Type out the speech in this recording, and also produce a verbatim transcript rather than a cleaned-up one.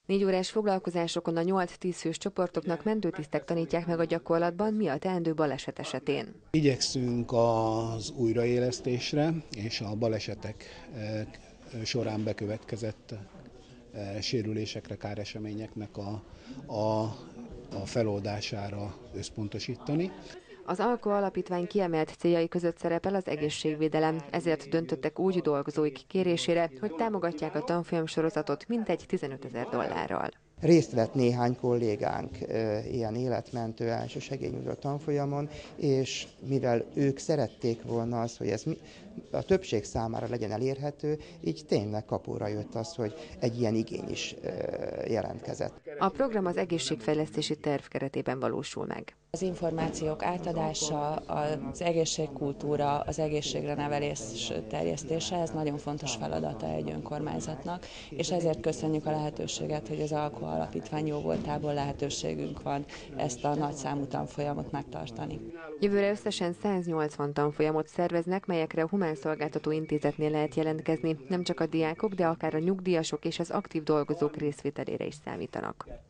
Négy órás foglalkozásokon a nyolc-tíz fős csoportoknak mentőtisztek tanítják meg a gyakorlatban, mi a teendő baleset esetén. Igyekszünk az újraélesztésre és a balesetek során bekövetkezett sérülésekre, káreseményeknek a, a, a feloldására összpontosítani. Az Alko Alapítvány kiemelt céljai között szerepel az egészségvédelem, ezért döntöttek úgy dolgozóik kérésére, hogy támogatják a tanfolyamsorozatot mintegy tizenötezer dollárral. Részt vett néhány kollégánk e, ilyen életmentő elsősegélynyújtó tanfolyamon, és mivel ők szerették volna az, hogy ez a többség számára legyen elérhető, így tényleg kapóra jött az, hogy egy ilyen igény is e, jelentkezett. A program az egészségfejlesztési terv keretében valósul meg. Az információk átadása, az egészségkultúra, az egészségre nevelés terjesztése, ez nagyon fontos feladata egy önkormányzatnak, és ezért köszönjük a lehetőséget, hogy az Alko Alapítvány jóvoltából lehetőségünk van ezt a nagyszámú tanfolyamot megtartani. Jövőre összesen száznyolcvan tanfolyamot szerveznek, melyekre a Humán Szolgáltató Intézetnél lehet jelentkezni. Nem csak a diákok, de akár a nyugdíjasok és az aktív dolgozók részvételére is számítanak.